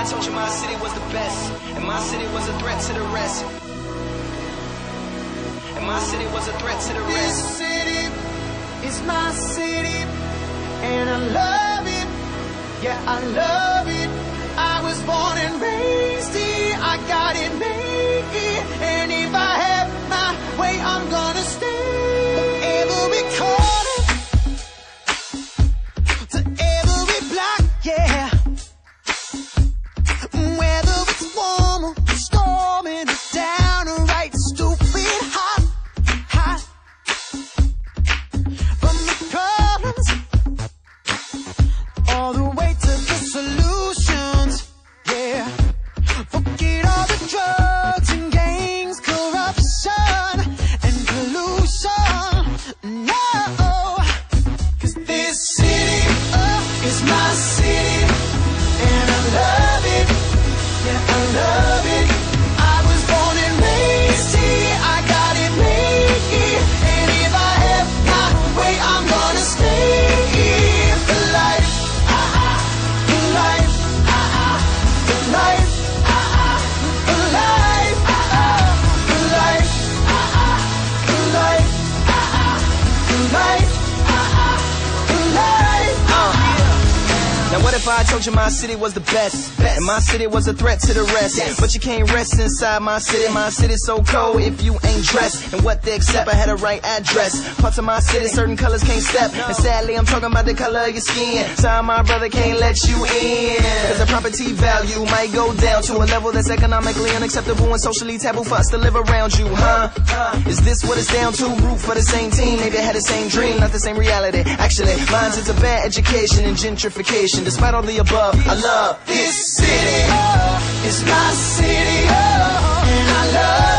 I told you my city was the best, and my city was a threat to the rest. And my city was a threat to the rest. This city is my city, and I love it. Yeah, I love it. I was born and raised here. I got it made here, and if I have my way, I'm gonna stay. Every corner, to every block, yeah. Whether it's warm or storming, it's downright stupid hot, hot. From the problems all the way to the solutions, yeah. Forget all the drugs and gangs, corruption and pollution. No, 'cause this city is my city, and I love it. Yeah, I love it. I was born and raised here. I got it made here, and if I have my way, I'm gonna stay here for life. For life. For life. For life. For life. For life. For life. For life. Now what if I told you my city was the best, and my city was a threat to the rest? But you can't rest inside my city. My city's so cold if you ain't dressed. And what they accept, I had a right address. Parts of my city, certain colors can't step. And sadly, I'm talking about the color of your skin. Sorry, my brother can't let you in, 'cause the property value might go down to a level that's economically unacceptable and socially taboo for us to live around you, huh? Is this what it's down to? Root for the same team, maybe had the same dream, not the same reality. Actually, mine's it's a bad education and gentrification. Despite all the above, I love This city is my city, and I love